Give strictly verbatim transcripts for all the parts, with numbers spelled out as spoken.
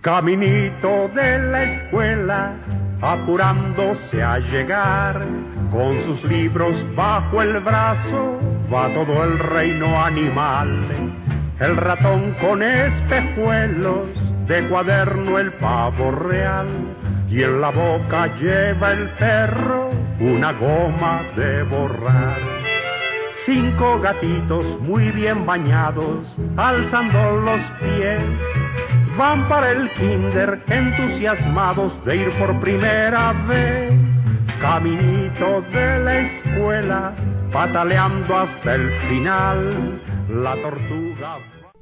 Caminito de la escuela, apurándose a llegar, con sus libros bajo el brazo, va todo el reino animal. El ratón con espejuelos, de cuaderno el pavo real, y en la boca lleva el perro una goma de borrar. Cinco gatitos muy bien bañados, alzando los pies, van para el kinder entusiasmados de ir por primera vez. Caminito de la escuela, pataleando hasta el final, la tortuga.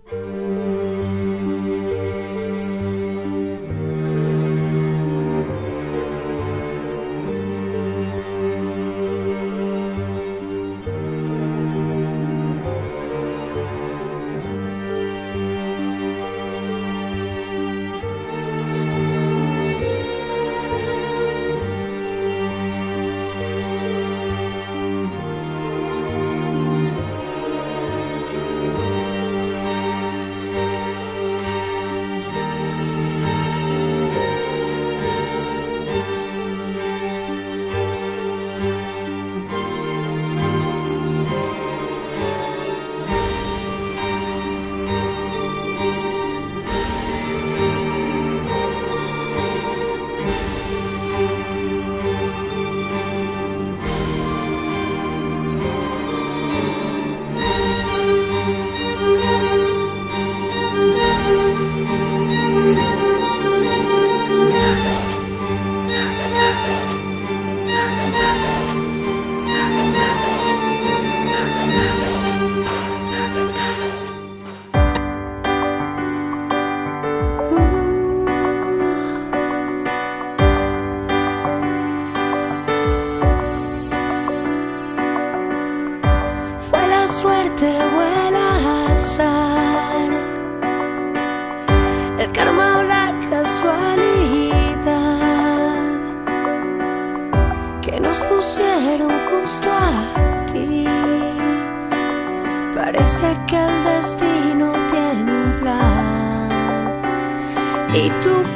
Suerte o el azar, el karma o la casualidad, que nos pusieron justo aquí. Parece que el destino tiene un plan y tú